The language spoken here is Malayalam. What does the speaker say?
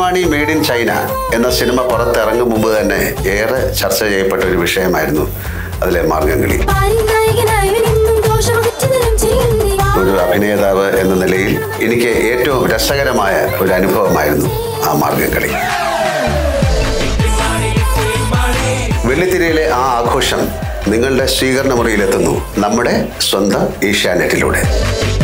ഇറ്റിമാണി മെയ്ഡ് ഇൻ ചൈന എന്ന സിനിമ പുറത്തിറങ്ങും മുമ്പ് തന്നെ ഏറെ ചർച്ച ചെയ്യപ്പെട്ട ഒരു വിഷയമായിരുന്നു അതിലെ മാർഗംകളി. ഒരു അഭിനേതാവ് എന്ന നിലയിൽ എനിക്ക് ഏറ്റവും രസകരമായ ഒരു അനുഭവമായിരുന്നു ആ മാർഗംകളി. വെള്ളിത്തിരയിലെ ആ ആഘോഷം നിങ്ങളുടെ സ്വീകരണ മുറിയിലെത്തുന്നു നമ്മുടെ സ്വന്തം ഏഷ്യാനെറ്റിലൂടെ.